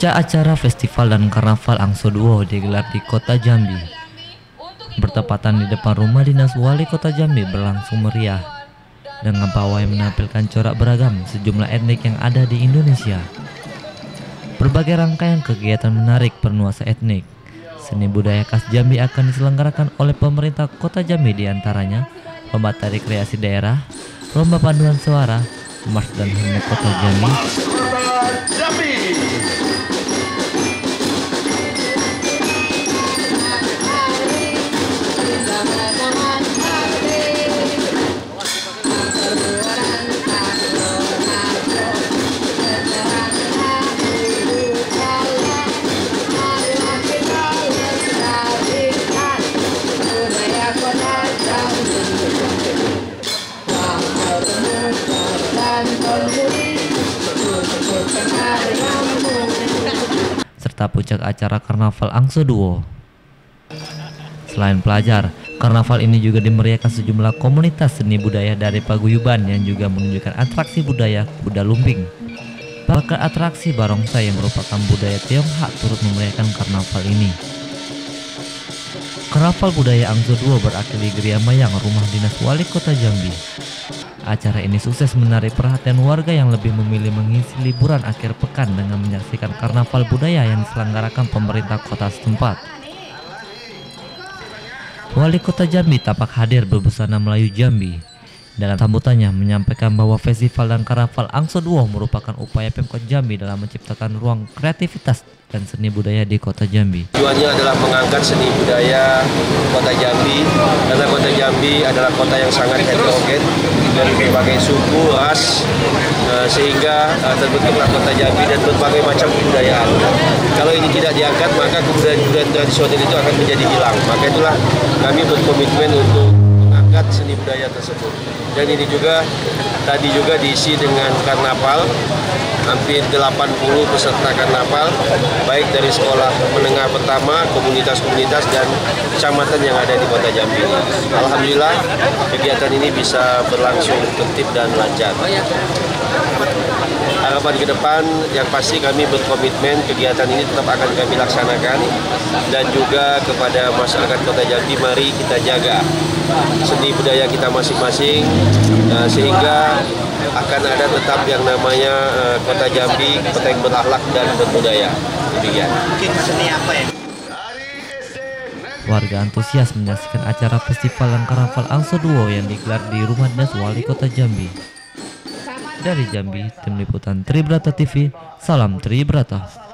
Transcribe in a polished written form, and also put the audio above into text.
Puncak acara Festival dan Karnaval Angso Duo digelar di Kota Jambi. Bertepatan di depan rumah dinas Wali Kota Jambi berlangsung meriah dengan pawai menampilkan corak beragam sejumlah etnik yang ada di Indonesia. Berbagai rangkaian kegiatan menarik bernuansa etnik, seni budaya khas Jambi akan diselenggarakan oleh pemerintah Kota Jambi, diantaranya lomba tari kreasi daerah, lomba paduan suara, mars dan himne Kota Jambi. Serta puncak acara Karnaval Angso Duo. Selain pelajar, karnaval ini juga dimeriahkan sejumlah komunitas seni budaya dari paguyuban yang juga menunjukkan atraksi budaya kuda lumping. Bahkan atraksi barongsai yang merupakan budaya Tionghoa turut memeriahkan karnaval ini. Karnaval budaya Angso Duo berakhir di Geria Mayang, rumah dinas Wali Kota Jambi. Acara ini sukses menarik perhatian warga yang lebih memilih mengisi liburan akhir pekan dengan menyaksikan karnaval budaya yang diselenggarakan pemerintah kota setempat. Wali Kota Jambi tampak hadir berbusana Melayu Jambi. Dalam sambutannya menyampaikan bahwa festival dan karnaval Angso Duo merupakan upaya Pemkot Jambi dalam menciptakan ruang kreativitas dan seni budaya di Kota Jambi. Tujuannya adalah mengangkat seni budaya Kota Jambi, karena Kota Jambi adalah kota yang sangat heterogen dari berbagai suku, ras, sehingga terbentuklah Kota Jambi dan berbagai macam kebudayaan. Kalau ini tidak diangkat, maka kebudayaan tradisional itu akan menjadi hilang. Maka itulah kami berkomitmen untuk mengangkat seni budaya tersebut. Dan ini juga tadi juga diisi dengan karnaval, hampir 80 peserta karnaval, baik dari sekolah menengah pertama, komunitas-komunitas dan kecamatan yang ada di Kota Jambi. Alhamdulillah kegiatan ini bisa berlangsung tertib dan lancar. Harapan ke depan yang pasti kami berkomitmen kegiatan ini tetap akan kami laksanakan, dan juga kepada masyarakat Kota Jambi, mari kita jaga seni budaya kita masing-masing, sehingga akan ada tetap yang namanya Kota Jambi, kota yang berakhlak dan berbudaya. Demikian. Mungkin seni apa ya? Warga antusias menyaksikan acara Festival dan Karnaval Angso Duo yang digelar di rumah dinas Wali Kota Jambi. Dari Jambi, tim liputan Tribrata TV, salam Tribrata.